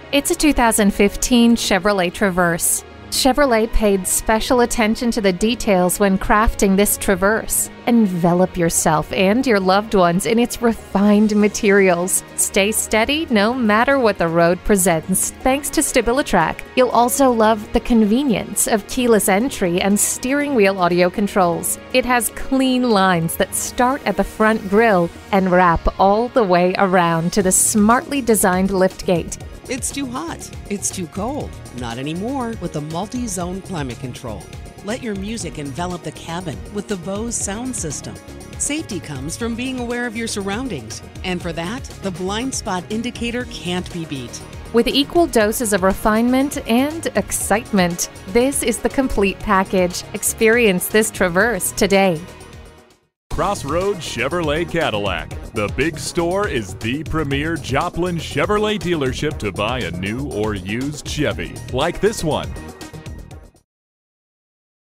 It's a 2015 Chevrolet Traverse. Chevrolet paid special attention to the details when crafting this Traverse. Envelop yourself and your loved ones in its refined materials. Stay steady no matter what the road presents thanks to StabiliTrak. You'll also love the convenience of keyless entry and steering wheel audio controls. It has clean lines that start at the front grille and wrap all the way around to the smartly designed liftgate. It's too hot. It's too cold. Not anymore with the multi-zone climate control. Let your music envelop the cabin with the Bose sound system. Safety comes from being aware of your surroundings. And for that, the blind spot indicator can't be beat. With equal doses of refinement and excitement, this is the complete package. Experience this Traverse today. Crossroads Chevrolet Cadillac. The big store is the premier Joplin Chevrolet dealership to buy a new or used Chevy, like this one.